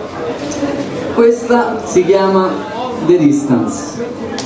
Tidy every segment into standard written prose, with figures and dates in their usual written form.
Questa si chiama The Distance.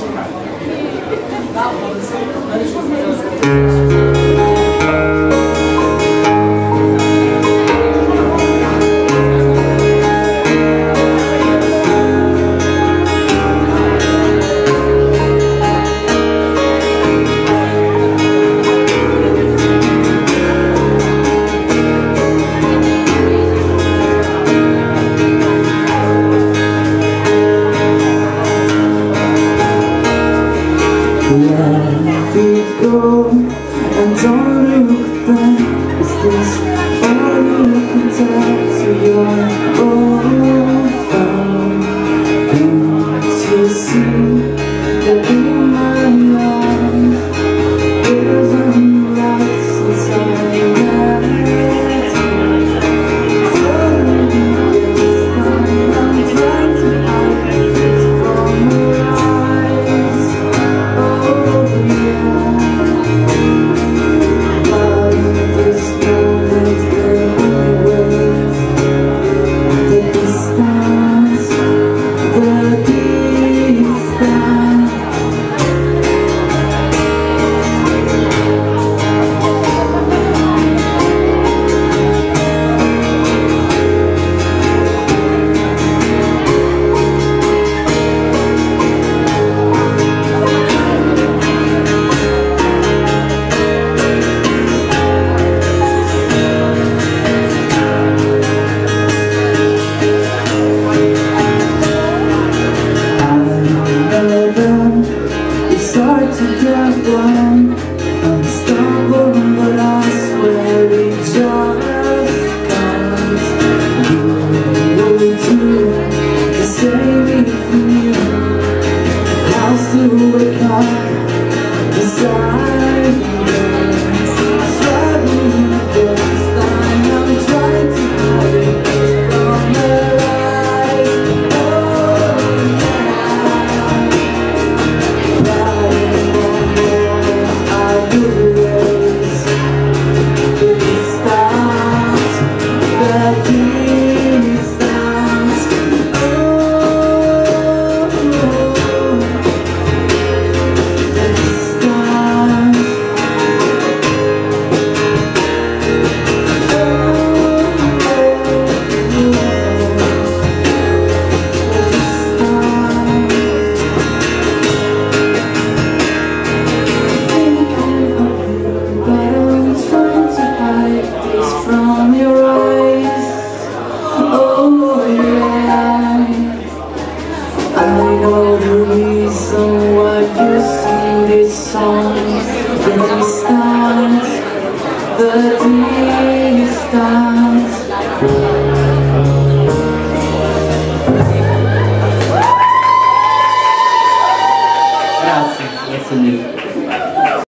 Let it go and don't look back. Is this all you can tell to your old friend? Can't you see that in my eyes there's a light inside that? I'm trying to hide this from your eyes. Start to get blind and stumble, but I swear it just comes. You will do to save me from you. House to wake up beside you. Struggling against time, I'm trying to hide it from the light. Oh yeah. I know the reason why you sing this song. The distance, the distance. Grazie, grazie mille.